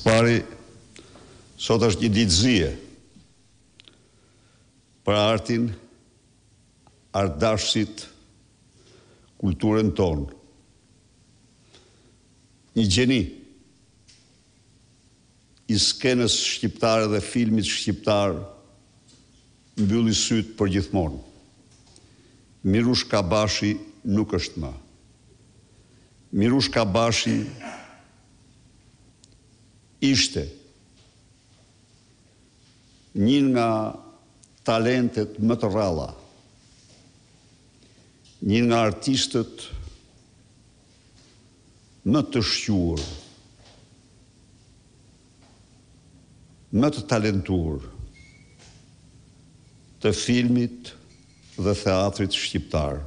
pari, sot është një ditë zie për artin, artdashësit, kulturën tonë. Një gjeni i skenës shqiptare dhe filmit shqiptar mbylli sytë për gjithmonë. Mirush Kabashi nuk është më. Mirush Kabashi ishte një nga talentet më të rralla, një nga artistët më të shquar, më të talentuar të filmit dhe theatrit shqiptar.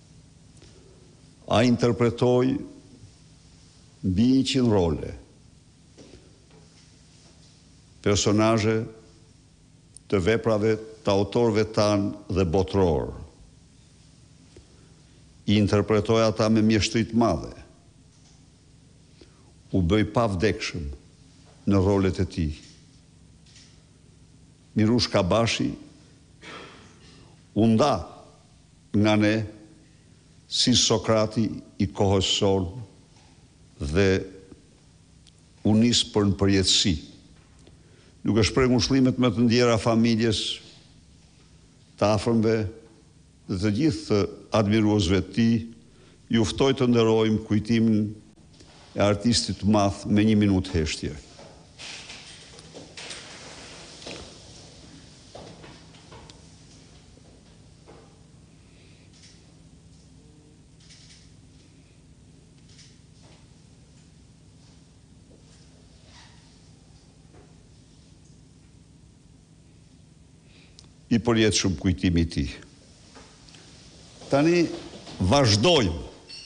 A interpretoi mbi 100 role, personazhe të veprave të autorëve tanë dhe botror. I interpretoi ata me mjeshtri të madhe. U bëj pavdekshëm në rolet e tij. Mirush Kabashi u nda nga ne si Sokrati i kohës sonë dhe u nis për në përjetësi. Nuk e shpreh ngushëllimet më të ndjera familjes, të afërmve dhe të gjithë të admiruesve të tij, ju ftoj të nderojmë kujtimin e artistit të madh me 1 minutë heshtje. I përjetshëm kujtimi i tij. Tani vazhdojmë